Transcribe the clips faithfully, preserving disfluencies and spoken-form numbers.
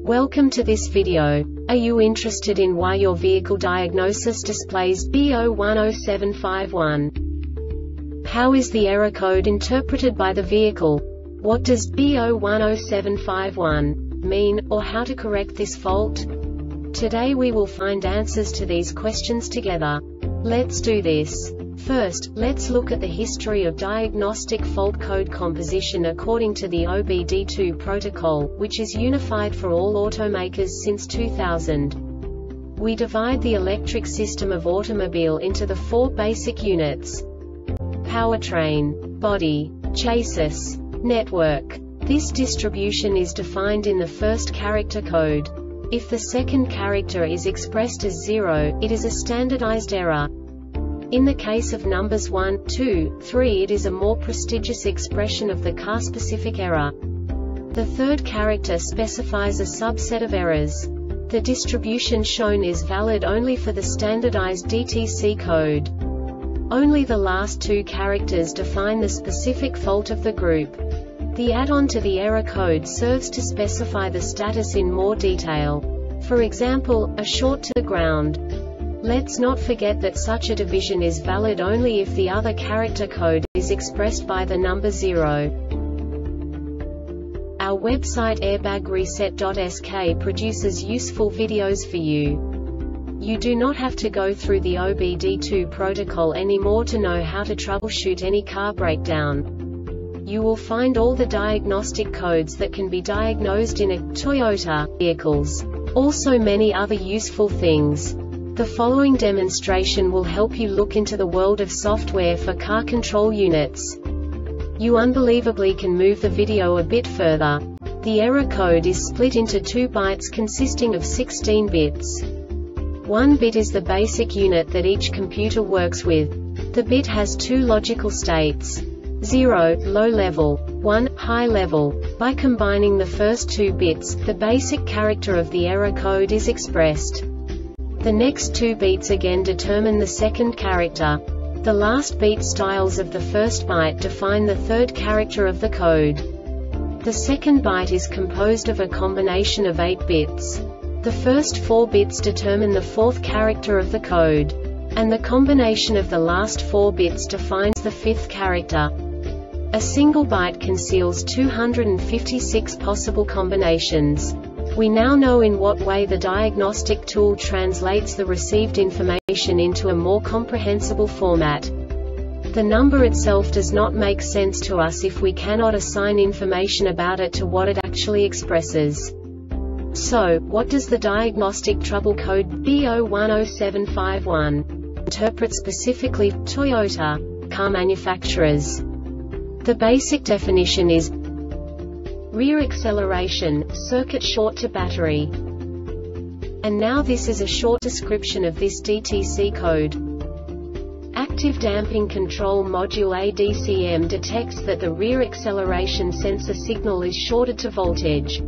Welcome to this video. Are you interested in why your vehicle diagnosis displays B zero one zero seven five one? How is the error code interpreted by the vehicle? What does B zero one zero seven five one mean, or how to correct this fault? Today we will find answers to these questions together. Let's do this. First, let's look at the history of diagnostic fault code composition according to the O B D two protocol, which is unified for all automakers since two thousand. We divide the electric system of automobile into the four basic units: powertrain, body, chassis, network. This distribution is defined in the first character code. If the second character is expressed as zero, it is a standardized error. In the case of numbers one, two, three, it is a more prestigious expression of the car-specific error. The third character specifies a subset of errors. The distribution shown is valid only for the standardized D T C code. Only the last two characters define the specific fault of the group. The add-on to the error code serves to specify the status in more detail. For example, a short to the ground. Let's not forget that such a division is valid only if the other character code is expressed by the number zero. Our website airbag reset dot S K produces useful videos for you. You do not have to go through the O B D two protocol anymore to know how to troubleshoot any car breakdown. You will find all the diagnostic codes that can be diagnosed in a Toyota vehicles. Also many other useful things. The following demonstration will help you look into the world of software for car control units. You unbelievably can move the video a bit further. The error code is split into two bytes consisting of sixteen bits. One bit is the basic unit that each computer works with. The bit has two logical states: zero, low level, one, high level. By combining the first two bits, the basic character of the error code is expressed. The next two beats again determine the second character. The last beat styles of the first byte define the third character of the code. The second byte is composed of a combination of eight bits. The first four bits determine the fourth character of the code. And the combination of the last four bits defines the fifth character. A single byte conceals two hundred fifty-six possible combinations. We now know in what way the diagnostic tool translates the received information into a more comprehensible format. The number itself does not make sense to us if we cannot assign information about it to what it actually expresses. So, what does the diagnostic trouble code B zero one zero seven five one interpret specifically for Toyota car manufacturers? The basic definition is rear acceleration, circuit short to battery. And now this is a short description of this D T C code. Active Damping Control Module A D C M detects that the rear acceleration sensor signal is shorted to voltage.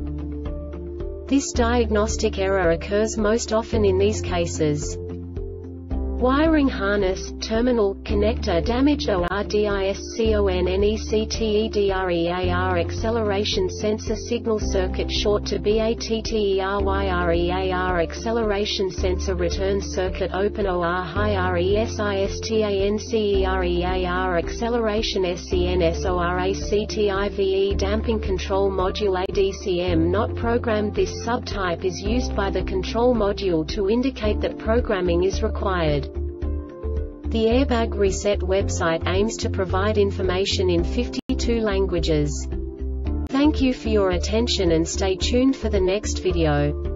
This diagnostic error occurs most often in these cases: wiring harness, terminal, connector damaged, or DISCONNECTEDREAR acceleration sensor signal circuit short to BATTERYREAR acceleration sensor return circuit open, or high RESISTANCEREAR acceleration SCNSORACTIVE damping control module A D C M not programmed. This subtype is used by the control module to indicate that programming is required. The Airbag Reset website aims to provide information in fifty-two languages. Thank you for your attention and stay tuned for the next video.